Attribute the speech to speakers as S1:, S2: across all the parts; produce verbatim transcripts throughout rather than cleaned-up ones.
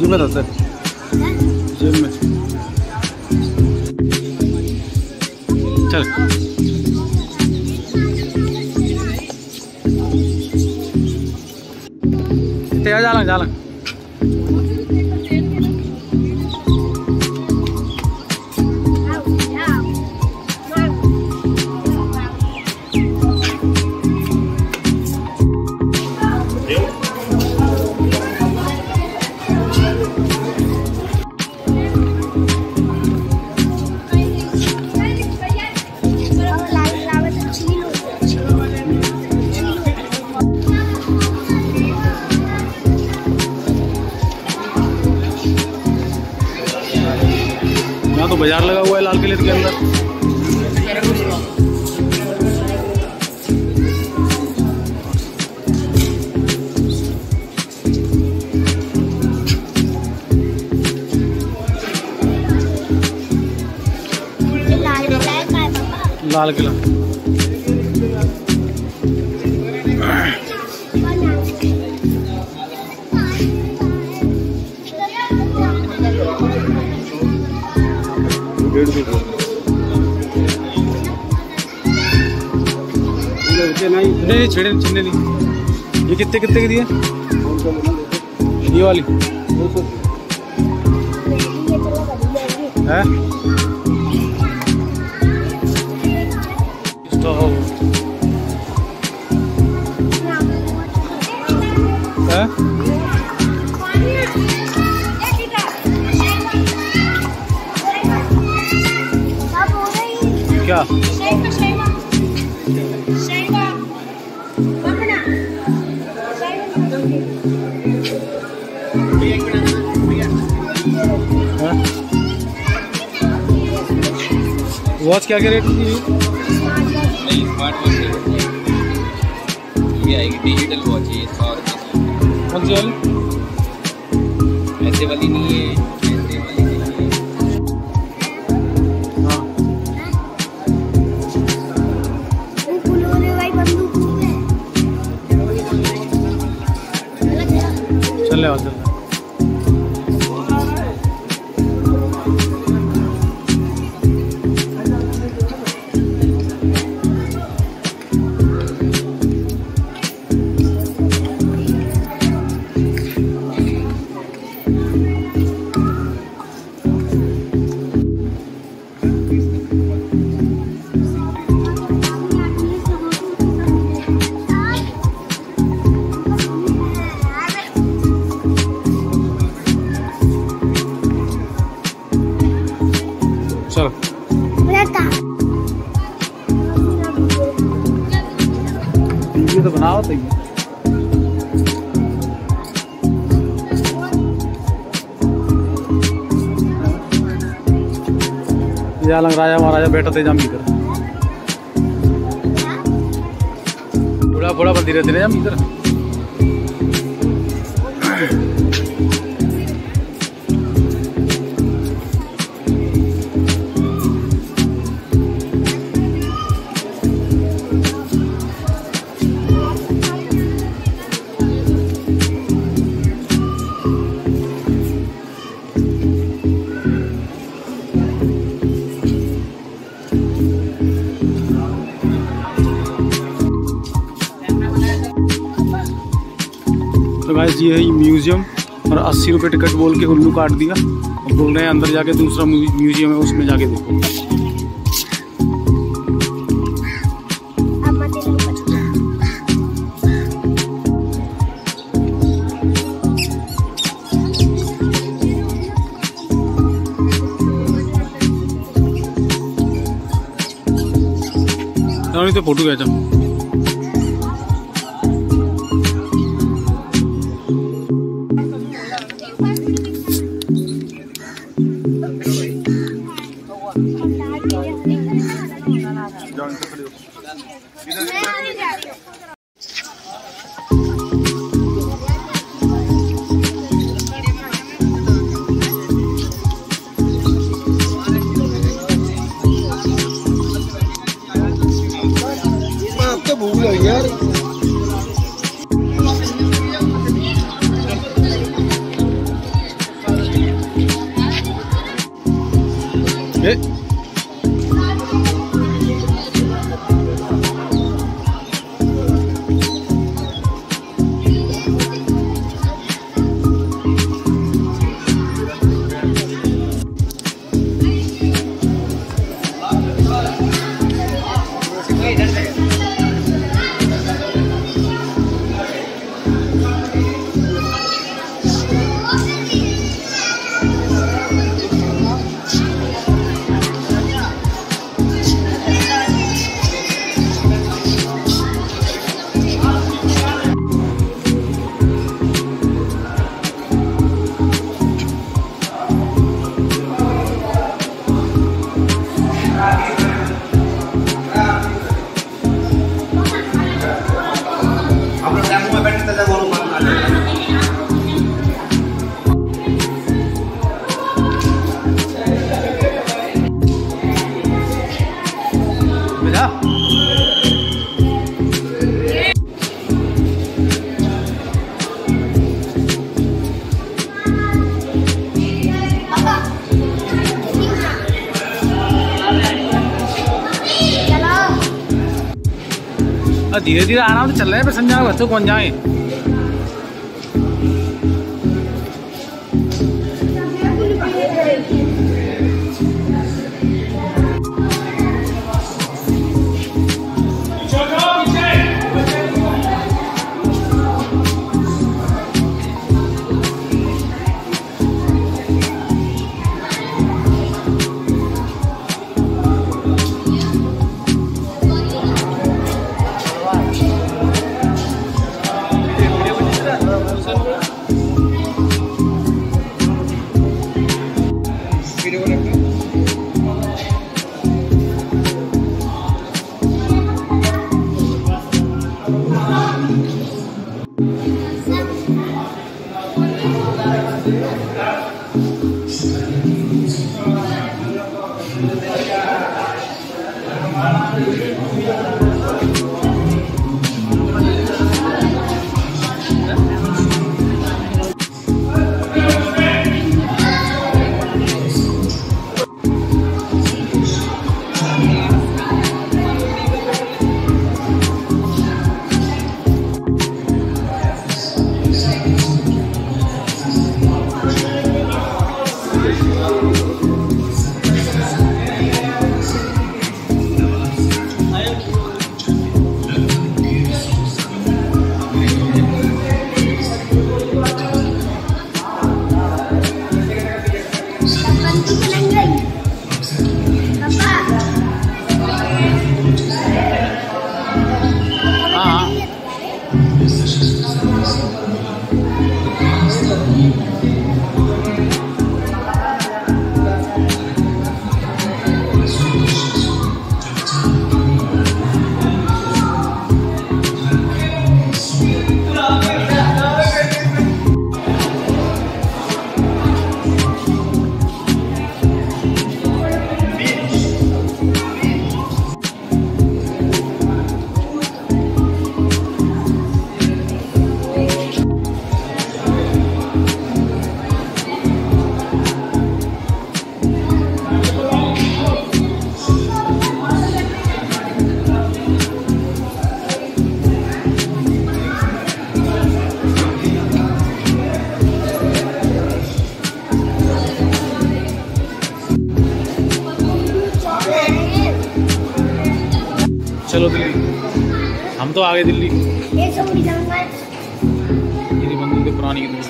S1: में रहता है, जेब में। चल तेरा जाला जाला तो बाजार लगा हुआ है लाल किले के अंदर। लाल किला नहीं छेड़े छिड़ने नहीं। ये कितने कितने की दिए? ये वाली है है क्या? वॉच क्या क्या रेट की?
S2: नहीं स्मार्ट वॉच ये आएगी डिजिटल वॉच है। और
S1: कौन सी वाली?
S2: ऐसे वाली नहीं है, ऐसे वाली नहीं है।
S1: हाँ चले आओ चल। चलो ये तो बनाओ तो ये आलंग राजा महाराजा बैठा थे जम इधर बूढ़ा बूढ़ा बंदी रहते जम इधर। तो गाइस ये है म्यूजियम और अस्सी रुपये टिकट बोल के उल्लू काट दिया। और बोल रहे हैं अंदर जाके दूसरा म्यूजियम है उसमें जाके देखो। तो फोटो खींचा
S3: भूल गई यार।
S1: धीरे धीरे आराम से चल रहे हैं, फिर संजना के बच्चों कौन जाए। चलो दिल्ली, हम तो आ गए दिल्ली। मेरी बंदूक है पुरानी की दुनिया।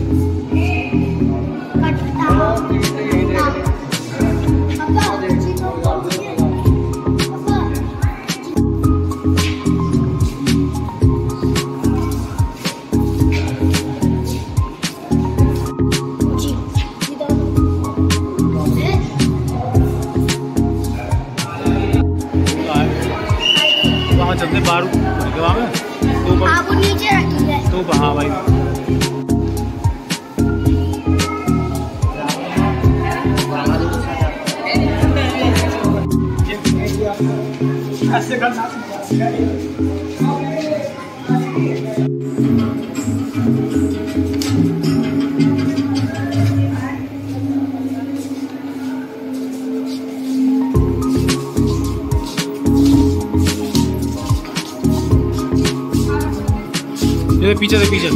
S1: चलते बारू जगह में तो आप नीचे रखिए तो हाँ भाई। ये पीछे से पीछे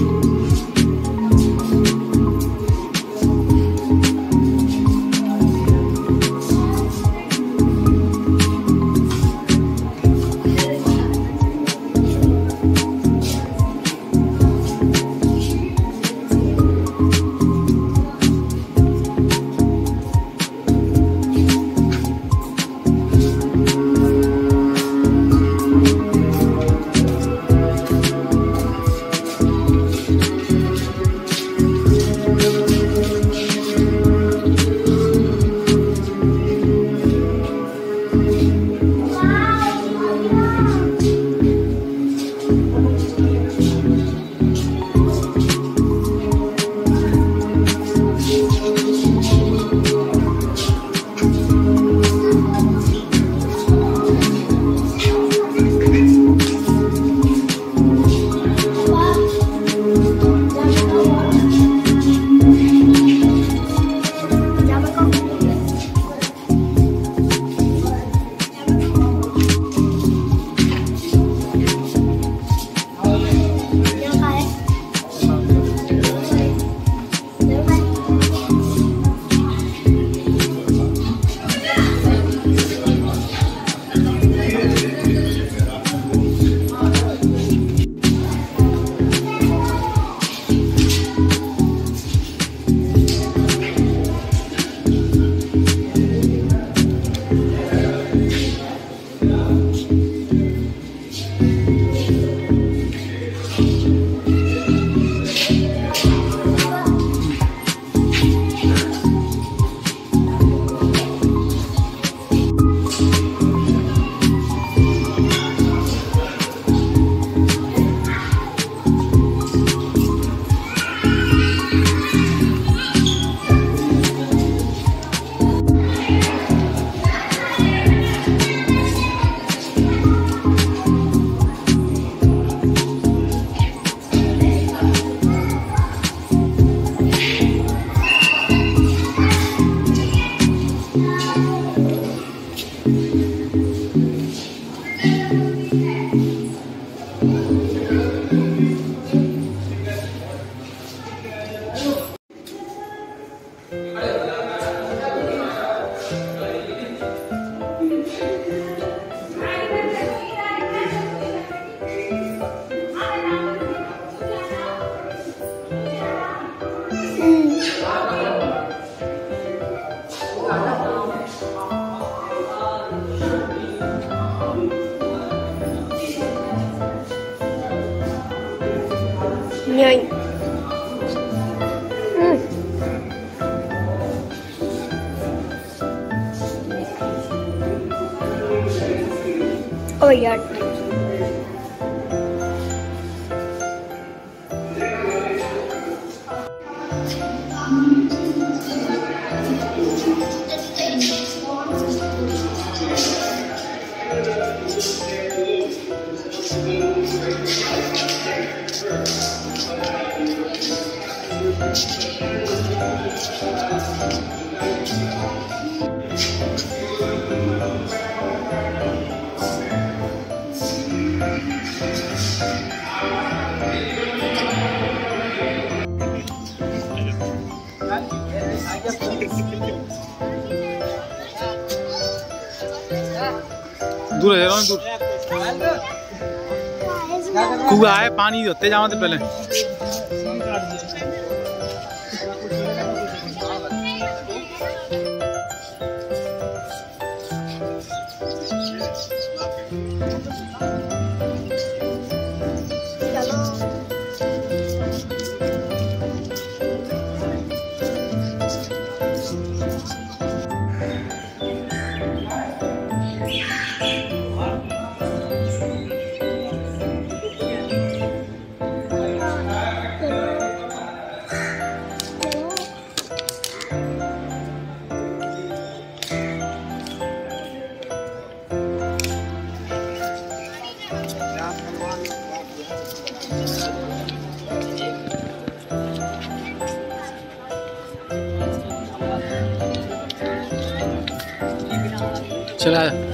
S3: नहीं। ओ यार
S1: दूर है दूर कुआ है पानी होते जाओ तो पहले चला